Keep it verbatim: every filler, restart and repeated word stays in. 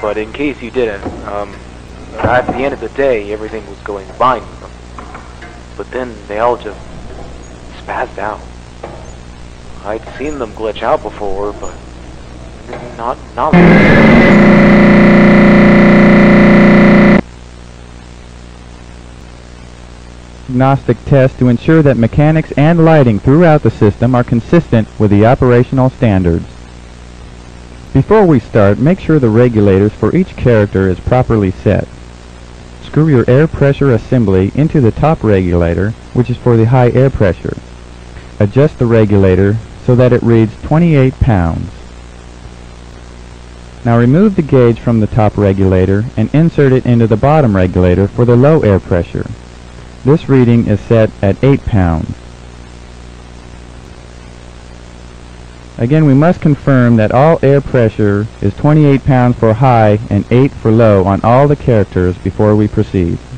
but in case you didn't, um, at the end of the day, everything was going fine with them. But then they all just spazzed out. I'd seen them glitch out before, but not not. Diagnostic test to ensure that mechanics and lighting throughout the system are consistent with the operational standards. Before we start, make sure the regulators for each character is properly set. Screw your air pressure assembly into the top regulator, which is for the high air pressure. Adjust the regulator so that it reads twenty-eight pounds. Now remove the gauge from the top regulator and insert it into the bottom regulator for the low air pressure. This reading is set at eight pounds. Again, we must confirm that all air pressure is twenty-eight pounds for high and eight for low on all the characters before we proceed.